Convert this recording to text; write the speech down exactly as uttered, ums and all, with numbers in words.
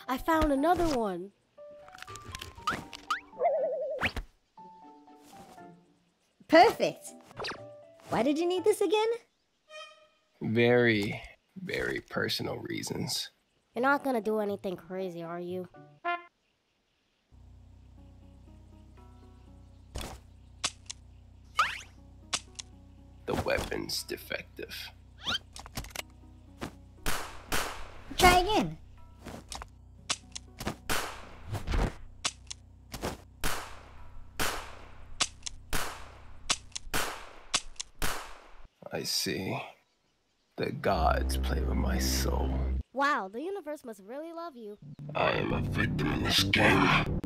I found another one. Perfect. Why did you need this again? Very, very personal reasons. You're not gonna do anything crazy, are you? The weapon's defective. Try again. I see. The gods play with my soul. Wow, the universe must really love you. I am a victim in this game.